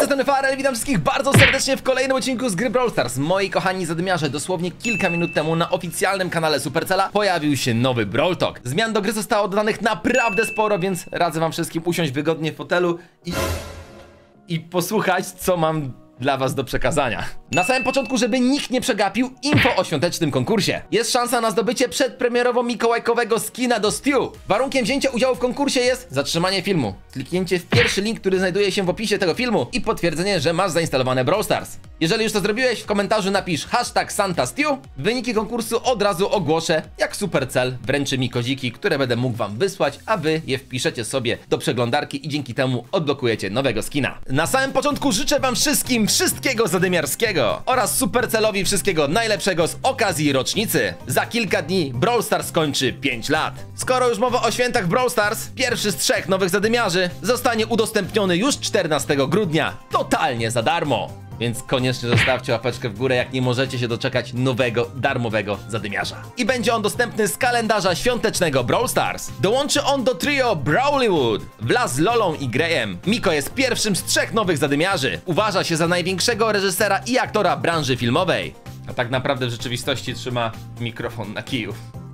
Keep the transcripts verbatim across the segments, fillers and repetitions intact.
ten Farel, witam wszystkich bardzo serdecznie w kolejnym odcinku z gry Brawl Stars. Moi kochani zadymiarze, dosłownie kilka minut temu na oficjalnym kanale Supercella pojawił się nowy Brawl Talk. Zmian do gry zostało dodanych naprawdę sporo, więc radzę wam wszystkim usiąść wygodnie w fotelu i... i posłuchać, co mam dla was do przekazania. Na samym początku, żeby nikt nie przegapił, info o świątecznym konkursie. Jest szansa na zdobycie przedpremierowo mikołajkowego skina do Stew. Warunkiem wzięcia udziału w konkursie jest zatrzymanie filmu, kliknięcie w pierwszy link, który znajduje się w opisie tego filmu i potwierdzenie, że masz zainstalowane Brawl Stars. Jeżeli już to zrobiłeś, w komentarzu napisz hashtag SantaStew. Wyniki konkursu od razu ogłoszę, jak Supercell wręczy mi koziki, które będę mógł wam wysłać, a wy je wpiszecie sobie do przeglądarki i dzięki temu odblokujecie nowego skina. Na samym początku życzę wam wszystkim wszystkiego zadymiarskiego oraz Supercellowi wszystkiego najlepszego z okazji rocznicy. Za kilka dni Brawl Stars kończy pięć lat. Skoro już mowa o świętach Brawl Stars, pierwszy z trzech nowych zadymiarzy zostanie udostępniony już czternastego grudnia, totalnie za darmo. Więc koniecznie zostawcie łapeczkę w górę, jak nie możecie się doczekać nowego, darmowego zadymiarza. I będzie on dostępny z kalendarza świątecznego Brawl Stars. Dołączy on do trio Brawlywood wraz z Lolą i Greyem. Miko jest pierwszym z trzech nowych zadymiarzy. Uważa się za największego reżysera i aktora branży filmowej. A tak naprawdę w rzeczywistości trzyma mikrofon na kiju.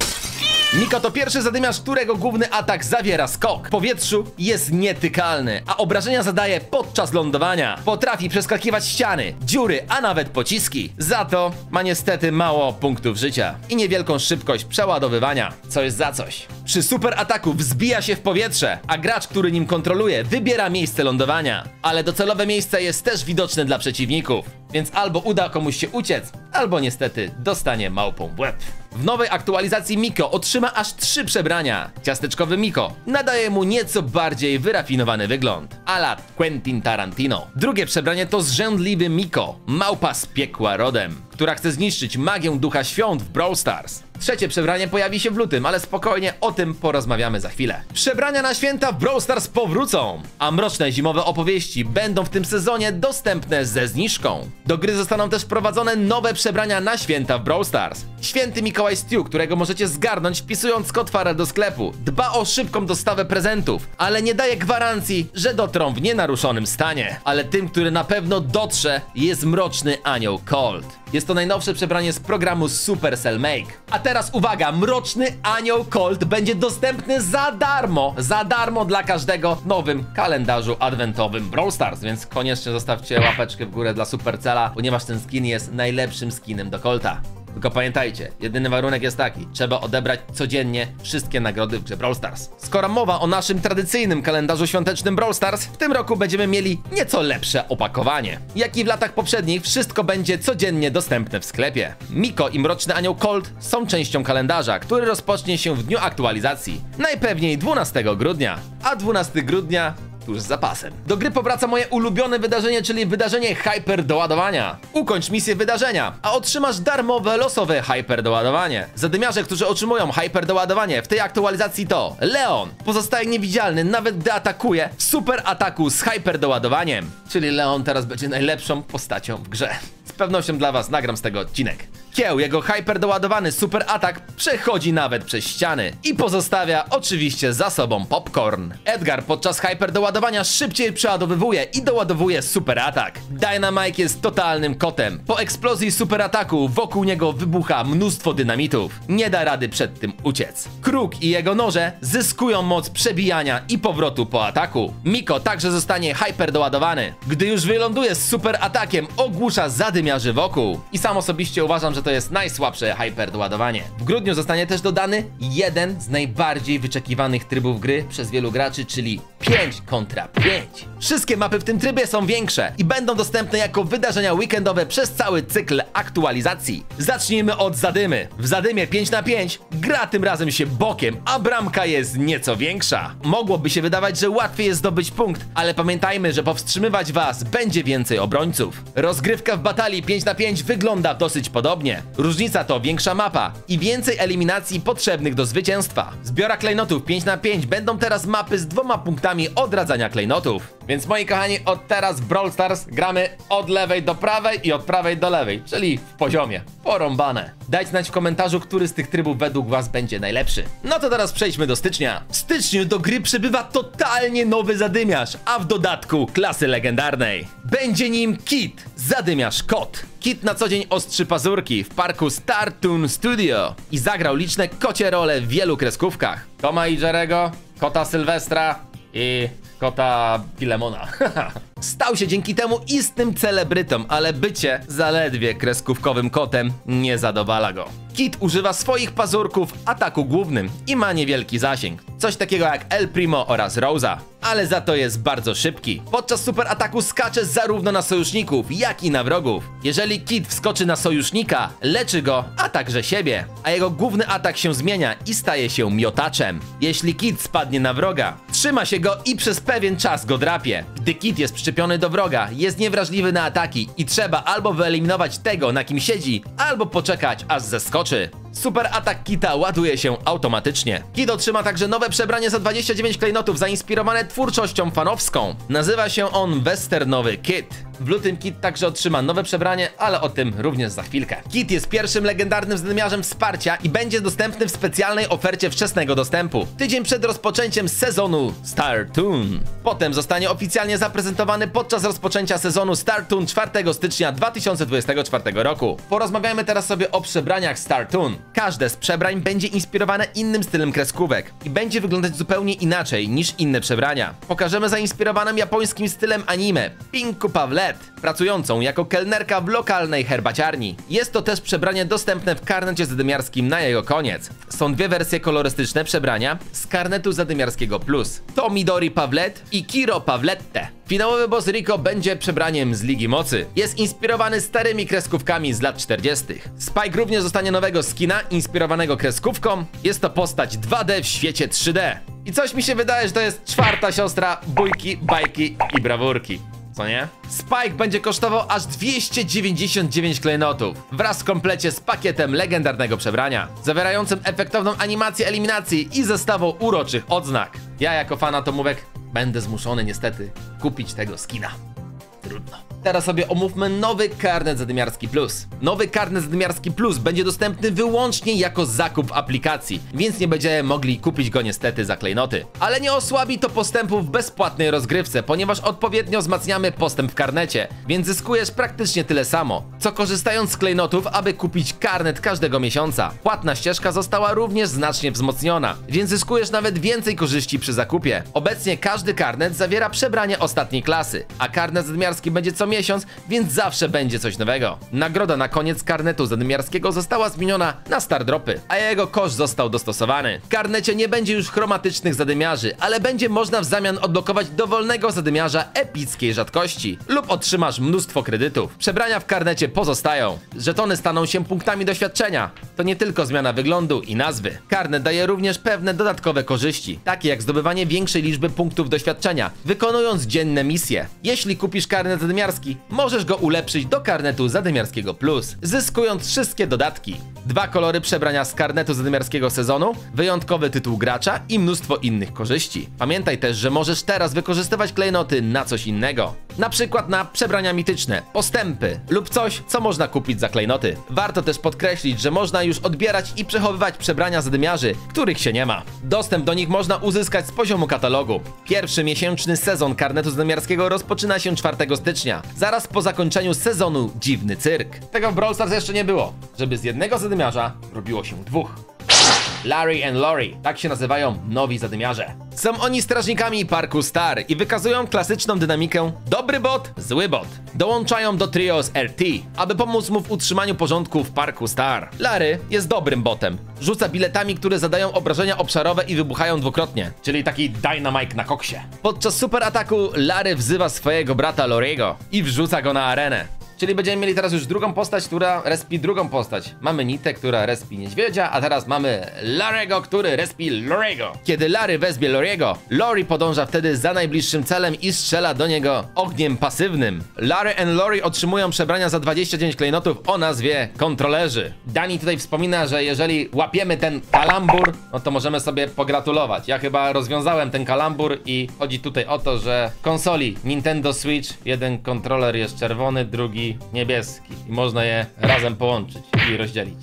Miko to pierwszy zadymiarz, którego główny atak zawiera skok. W powietrzu jest nietykalny, a obrażenia zadaje podczas lądowania. Potrafi przeskakiwać ściany, dziury, a nawet pociski. Za to ma niestety mało punktów życia i niewielką szybkość przeładowywania, co jest za coś. Przy super ataku wzbija się w powietrze, a gracz, który nim kontroluje, wybiera miejsce lądowania. Ale docelowe miejsce jest też widoczne dla przeciwników, więc albo uda komuś się uciec, albo niestety dostanie małpą w łeb. W nowej aktualizacji Miko otrzyma aż trzy przebrania. Ciasteczkowy Miko nadaje mu nieco bardziej wyrafinowany wygląd, a la Quentin Tarantino. Drugie przebranie to zrzędliwy Miko, małpa z piekła rodem, która chce zniszczyć magię ducha świąt w Brawl Stars. Trzecie przebranie pojawi się w lutym, ale spokojnie, o tym porozmawiamy za chwilę. Przebrania na święta w Brawl Stars powrócą, a mroczne zimowe opowieści będą w tym sezonie dostępne ze zniżką. Do gry zostaną też wprowadzone nowe przebrania na święta w Brawl Stars. Święty Mikołaj Stew, którego możecie zgarnąć wpisując kod Farel do sklepu, dba o szybką dostawę prezentów, ale nie daje gwarancji, że dotrą w nienaruszonym stanie. Ale tym, który na pewno dotrze, jest mroczny anioł Colt. Jest to najnowsze przebranie z programu Supercell Make. A teraz uwaga, mroczny anioł Colt będzie dostępny za darmo, za darmo dla każdego w nowym kalendarzu adwentowym Brawl Stars, więc koniecznie zostawcie łapeczkę w górę dla Supercella, ponieważ ten skin jest najlepszym skinem do Colta. Tylko pamiętajcie, jedyny warunek jest taki: trzeba odebrać codziennie wszystkie nagrody w grze Brawl Stars. Skoro mowa o naszym tradycyjnym kalendarzu świątecznym Brawl Stars, w tym roku będziemy mieli nieco lepsze opakowanie. Jak i w latach poprzednich, wszystko będzie codziennie dostępne w sklepie. Miko i Mroczny Anioł Colt są częścią kalendarza, który rozpocznie się w dniu aktualizacji, najpewniej dwunastego grudnia, a dwunastego grudnia tuż z zapasem. Do gry powraca moje ulubione wydarzenie, czyli wydarzenie Hyper doładowania. Ukończ misję wydarzenia, a otrzymasz darmowe, losowe Hyper doładowanie. Zadymiarze, którzy otrzymują Hyper doładowanie w tej aktualizacji to Leon. Pozostaje niewidzialny, nawet gdy atakuje, w super ataku z Hyper doładowaniem. Czyli Leon teraz będzie najlepszą postacią w grze. Z pewnością dla was nagram z tego odcinek. Kieł, jego hyper doładowany super atak przechodzi nawet przez ściany i pozostawia oczywiście za sobą popcorn. Edgar podczas hyper doładowania szybciej przeładowywuje i doładowuje super atak. Dynamite jest totalnym kotem. Po eksplozji super ataku wokół niego wybucha mnóstwo dynamitów. Nie da rady przed tym uciec. Kruk i jego noże zyskują moc przebijania i powrotu po ataku. Miko także zostanie hyper doładowany. Gdy już wyląduje z super atakiem, ogłusza zadymiarzy wokół. I sam osobiście uważam, że to jest najsłabsze hyper doładowanie. W grudniu zostanie też dodany jeden z najbardziej wyczekiwanych trybów gry przez wielu graczy, czyli pięć kontra pięć. Wszystkie mapy w tym trybie są większe i będą dostępne jako wydarzenia weekendowe przez cały cykl aktualizacji. Zacznijmy od zadymy. W zadymie pięć na pięć gra tym razem się bokiem, a bramka jest nieco większa. Mogłoby się wydawać, że łatwiej jest zdobyć punkt, ale pamiętajmy, że powstrzymywać was będzie więcej obrońców. Rozgrywka w batalii pięć na pięć wygląda dosyć podobnie. Różnica to większa mapa i więcej eliminacji potrzebnych do zwycięstwa. W zbiorach klejnotów pięć na pięć będą teraz mapy z dwoma punktami odradzania klejnotów. Więc moi kochani, od teraz w Brawl Stars gramy od lewej do prawej i od prawej do lewej, czyli w poziomie. Porąbane. Dajcie znać w komentarzu, który z tych trybów według was będzie najlepszy. No to teraz przejdźmy do stycznia. W styczniu do gry przybywa totalnie nowy zadymiarz, a w dodatku klasy legendarnej. Będzie nim Kit, zadymiarz kot. Kit na co dzień ostrzy pazurki w parku StarToon Studio i zagrał liczne kocie role w wielu kreskówkach. Toma i Jerego, kota Sylwestra i kota Filemona. Stał się dzięki temu istnym celebrytą, ale bycie zaledwie kreskówkowym kotem nie zadowala go. Kit używa swoich pazurków w ataku głównym i ma niewielki zasięg. Coś takiego jak El Primo oraz Rosa. Ale za to jest bardzo szybki. Podczas super ataku skacze zarówno na sojuszników, jak i na wrogów. Jeżeli Kit wskoczy na sojusznika, leczy go, a także siebie. A jego główny atak się zmienia i staje się miotaczem. Jeśli Kit spadnie na wroga, trzyma się go i przez pewien czas go drapie. Gdy Kit jest przyczepiony do wroga, jest niewrażliwy na ataki i trzeba albo wyeliminować tego, na kim siedzi, albo poczekać, aż zeskoczy. Super atak Kita ładuje się automatycznie. Kit otrzyma także nowe przebranie za dwadzieścia dziewięć klejnotów zainspirowane twórczością fanowską. Nazywa się on Westernowy Kit. W lutym Kit także otrzyma nowe przebranie, ale o tym również za chwilkę. Kit jest pierwszym legendarnym zadymiarzem wsparcia i będzie dostępny w specjalnej ofercie wczesnego dostępu. Tydzień przed rozpoczęciem sezonu StarToon. Potem zostanie oficjalnie zaprezentowany podczas rozpoczęcia sezonu StarToon czwartego stycznia dwa tysiące dwudziestego czwartego roku. Porozmawiajmy teraz sobie o przebraniach StarToon. Każde z przebrań będzie inspirowane innym stylem kreskówek i będzie wyglądać zupełnie inaczej niż inne przebrania. Pokażemy zainspirowanym japońskim stylem anime Pinku Pawlet, pracującą jako kelnerka w lokalnej herbaciarni. Jest to też przebranie dostępne w karnecie zadymiarskim na jego koniec. Są dwie wersje kolorystyczne przebrania z karnetu zadymiarskiego plus. To Midori Pawlet i Kiro Pawlette. Finałowy boss Rico będzie przebraniem z Ligi Mocy. Jest inspirowany starymi kreskówkami z lat czterdziestych. Spike również dostanie nowego skina inspirowanego kreskówką. Jest to postać dwa D w świecie trzy D. I coś mi się wydaje, że to jest czwarta siostra Bójki, Bajki i Brawurki. Co nie? Spike będzie kosztował aż dwieście dziewięćdziesiąt dziewięć klejnotów wraz w komplecie z pakietem legendarnego przebrania, zawierającym efektowną animację eliminacji i zestawą uroczych odznak. Ja jako fan atomówek będę zmuszony niestety kupić tego skina. Trudno. Teraz sobie omówmy nowy karnet zadymiarski plus. Nowy karnet zadymiarski plus będzie dostępny wyłącznie jako zakup w aplikacji, więc nie będziemy mogli kupić go niestety za klejnoty. Ale nie osłabi to postępu w bezpłatnej rozgrywce, ponieważ odpowiednio wzmacniamy postęp w karnecie, więc zyskujesz praktycznie tyle samo, co korzystając z klejnotów, aby kupić karnet każdego miesiąca. Płatna ścieżka została również znacznie wzmocniona, więc zyskujesz nawet więcej korzyści przy zakupie. Obecnie każdy karnet zawiera przebranie ostatniej klasy, a karnet zadymiarski będzie co miesiąc, więc zawsze będzie coś nowego. Nagroda na koniec karnetu zadymiarskiego została zmieniona na Star Dropy, a jego koszt został dostosowany. W karnecie nie będzie już chromatycznych zadymiarzy, ale będzie można w zamian odblokować dowolnego zadymiarza epickiej rzadkości lub otrzymasz mnóstwo kredytów. Przebrania w karnecie pozostają. Żetony staną się punktami doświadczenia. To nie tylko zmiana wyglądu i nazwy. Karnet daje również pewne dodatkowe korzyści, takie jak zdobywanie większej liczby punktów doświadczenia, wykonując dzienne misje. Jeśli kupisz karnet zadymiarski, możesz go ulepszyć do karnetu zadymiarskiego plus, zyskując wszystkie dodatki. Dwa kolory przebrania z karnetu zadymiarskiego sezonu, wyjątkowy tytuł gracza i mnóstwo innych korzyści. Pamiętaj też, że możesz teraz wykorzystywać klejnoty na coś innego. Na przykład na przebrania mityczne, postępy lub coś, co można kupić za klejnoty. Warto też podkreślić, że można już odbierać i przechowywać przebrania zadymiarzy, których się nie ma. Dostęp do nich można uzyskać z poziomu katalogu. Pierwszy miesięczny sezon karnetu zadymiarskiego rozpoczyna się czwartego stycznia, zaraz po zakończeniu sezonu Dziwny Cyrk. Tego w Brawl Stars jeszcze nie było, żeby z jednego zadymiarza robiło się dwóch. Larry and Lori, tak się nazywają nowi zadymiarze. Są oni strażnikami parku Star i wykazują klasyczną dynamikę dobry bot, zły bot. Dołączają do trio z R T, aby pomóc mu w utrzymaniu porządku w parku Star. Larry jest dobrym botem. Rzuca biletami, które zadają obrażenia obszarowe i wybuchają dwukrotnie, czyli taki Dynamite na koksie. Podczas super ataku Larry wzywa swojego brata Loriego i wrzuca go na arenę. Czyli będziemy mieli teraz już drugą postać, która respi drugą postać. Mamy Nitę, która respi niedźwiedzia, a teraz mamy Larry'ego, który respi Loriego. Kiedy Larry wezwie Loriego, Lori podąża wtedy za najbliższym celem i strzela do niego ogniem pasywnym. Larry and Lori otrzymują przebrania za dwadzieścia dziewięć klejnotów o nazwie kontrolerzy. Dani tutaj wspomina, że jeżeli łapiemy ten kalambur, no to możemy sobie pogratulować. Ja chyba rozwiązałem ten kalambur i chodzi tutaj o to, że w konsoli Nintendo Switch jeden kontroler jest czerwony, drugi niebieski i można je razem połączyć i rozdzielić.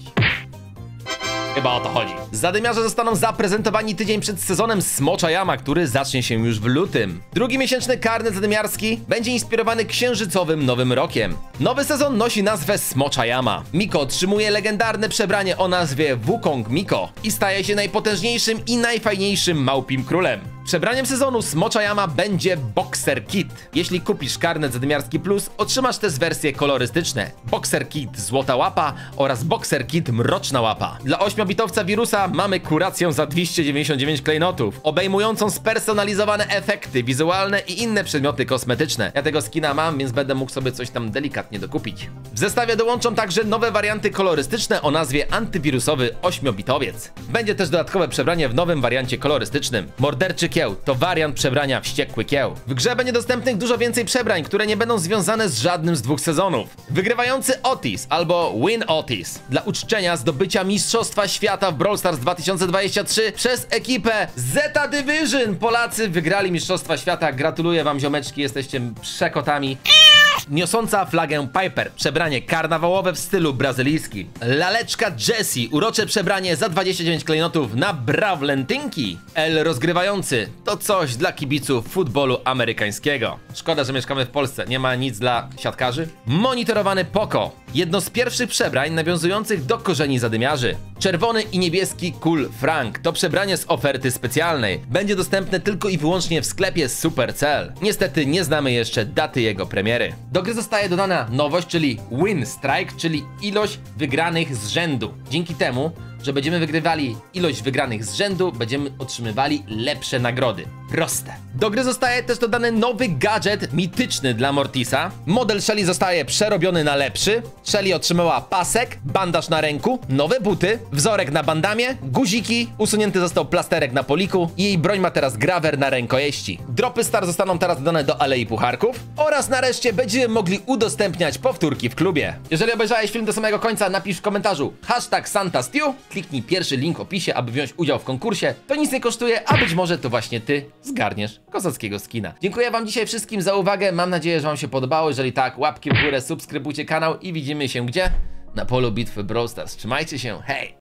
Chyba o to chodzi. Zadymiarze zostaną zaprezentowani tydzień przed sezonem Smocza Jama, który zacznie się już w lutym. Drugi miesięczny karnet zadymiarski będzie inspirowany księżycowym Nowym Rokiem. Nowy sezon nosi nazwę Smocza Jama. Miko otrzymuje legendarne przebranie o nazwie Wukong Miko i staje się najpotężniejszym i najfajniejszym małpim królem. Przebraniem sezonu Smocza Jama będzie Boxer Kit. Jeśli kupisz karnet zadymiarski plus, otrzymasz też wersje kolorystyczne. Boxer Kit Złota Łapa oraz Boxer Kit Mroczna Łapa. Dla ośmiobitowca wirusa mamy kurację za dwieście dziewięćdziesiąt dziewięć klejnotów, obejmującą spersonalizowane efekty wizualne i inne przedmioty kosmetyczne. Ja tego skina mam, więc będę mógł sobie coś tam delikatnie dokupić. W zestawie dołączą także nowe warianty kolorystyczne o nazwie antywirusowy ośmiobitowiec. Będzie też dodatkowe przebranie w nowym wariancie kolorystycznym. Morderczy Kieł to wariant przebrania Wściekły Kieł. W grze będzie dostępnych dużo więcej przebrań, które nie będą związane z żadnym z dwóch sezonów. Wygrywający Otis albo Win Otis dla uczczenia zdobycia Mistrzostwa Świata w Brawl Stars dwa tysiące dwadzieścia trzy przez ekipę Zeta Division. Polacy wygrali Mistrzostwa Świata. Gratuluję wam, ziomeczki, jesteście przekotami. Niosąca flagę Piper, przebranie karnawałowe w stylu brazylijskim. Laleczka Jessie, urocze przebranie za dwadzieścia dziewięć klejnotów na brawlentynki. El rozgrywający, to coś dla kibiców futbolu amerykańskiego. Szkoda, że mieszkamy w Polsce, nie ma nic dla siatkarzy. Monitorowany Poco, jedno z pierwszych przebrań nawiązujących do korzeni zadymiarzy. Czerwony i niebieski Cool Frank, to przebranie z oferty specjalnej. Będzie dostępne tylko i wyłącznie w sklepie Supercell. Niestety nie znamy jeszcze daty jego premiery. Do gry zostaje dodana nowość, czyli Win Strike, czyli ilość wygranych z rzędu. Dzięki temu, że będziemy wygrywali ilość wygranych z rzędu, będziemy otrzymywali lepsze nagrody. Proste. Do gry zostaje też dodany nowy gadżet mityczny dla Mortisa. Model Shelly zostaje przerobiony na lepszy. Shelly otrzymała pasek, bandaż na ręku, nowe buty, wzorek na bandamie, guziki, usunięty został plasterek na poliku i jej broń ma teraz grawer na rękojeści. Dropy Star zostaną teraz dodane do Alei Pucharków oraz nareszcie będziemy mogli udostępniać powtórki w klubie. Jeżeli obejrzałeś film do samego końca, napisz w komentarzu hashtag SantaStew, kliknij pierwszy link w opisie, aby wziąć udział w konkursie. To nic nie kosztuje, a być może to właśnie ty zgarniesz kozackiego skina. Dziękuję wam dzisiaj wszystkim za uwagę, mam nadzieję, że wam się podobało. Jeżeli tak, łapki w górę, subskrybujcie kanał i widzimy się gdzie? Na polu bitwy Brawl Stars. Trzymajcie się, hej!